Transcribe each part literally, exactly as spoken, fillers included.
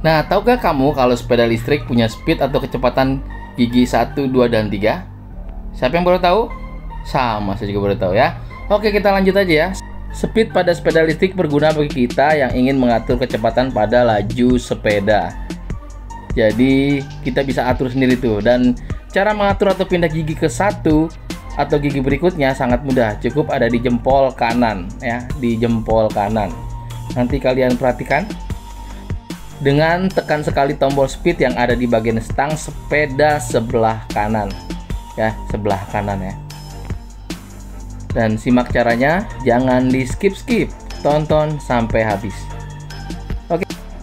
Nah, tahukah kamu kalau sepeda listrik punya speed atau kecepatan gigi satu, dua, dan tiga? Siapa yang baru tahu? Sama, saya juga baru tahu ya. Oke, kita lanjut aja ya. Speed pada sepeda listrik berguna bagi kita yang ingin mengatur kecepatan pada laju sepeda. Jadi, kita bisa atur sendiri tuh. Dan cara mengatur atau pindah gigi ke satu atau gigi berikutnya sangat mudah. Cukup ada di jempol kanan ya, di jempol kanan. Nanti kalian perhatikan. Dengan tekan sekali tombol speed yang ada di bagian stang sepeda sebelah kanan ya, sebelah kanan ya. Dan simak caranya, jangan di skip-skip, tonton sampai habis. Oke.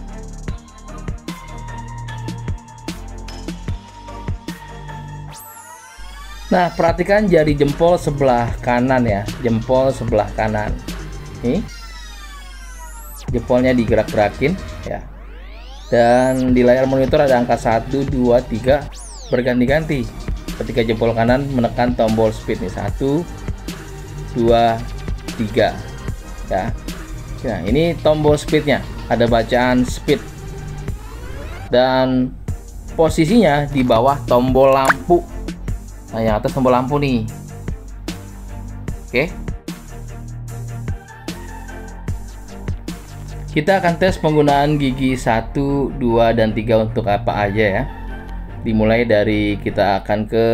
Nah, perhatikan jari jempol sebelah kanan ya, jempol sebelah kanan. Nih. Jempolnya digerak-gerakin ya. Dan di layar monitor ada angka satu, dua, tiga berganti-ganti ketika jempol kanan menekan tombol speed nih. satu, dua, tiga ya. Nah, ini tombol speednya, ada bacaan speed. Dan posisinya di bawah tombol lampu. Nah, yang atas tombol lampu nih. Oke. Kita akan tes penggunaan gigi satu, dua, dan tiga untuk apa aja ya. Dimulai dari kita akan ke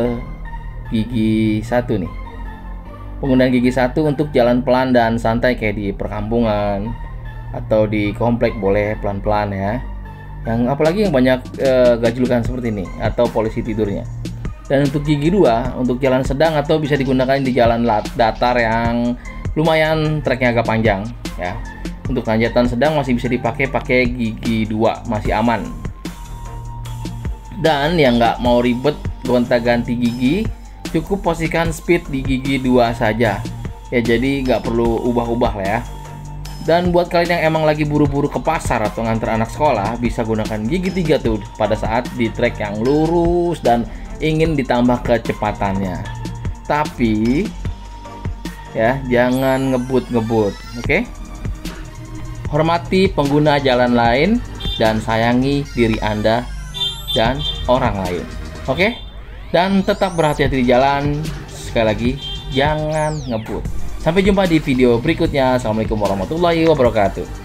gigi satu nih. Penggunaan gigi satu untuk jalan pelan dan santai kayak di perkampungan atau di komplek boleh pelan-pelan ya. Yang apalagi yang banyak e, gajlukan seperti ini atau polisi tidurnya. Dan untuk gigi dua untuk jalan sedang atau bisa digunakan di jalan datar yang lumayan treknya agak panjang ya. Untuk tanjatan sedang masih bisa dipakai pakai gigi dua, masih aman. Dan yang nggak mau ribet gonta-ganti gigi, cukup posisikan speed di gigi dua saja ya, jadi nggak perlu ubah-ubah lah ya. Dan buat kalian yang emang lagi buru-buru ke pasar atau nganter anak sekolah, bisa gunakan gigi tiga tuh pada saat di trek yang lurus dan ingin ditambah kecepatannya. Tapi ya jangan ngebut-ngebut, oke? Okay? Hormati pengguna jalan lain dan sayangi diri Anda dan orang lain. Oke? Dan tetap berhati-hati di jalan. Sekali lagi, jangan ngebut. Sampai jumpa di video berikutnya. Assalamualaikum warahmatullahi wabarakatuh.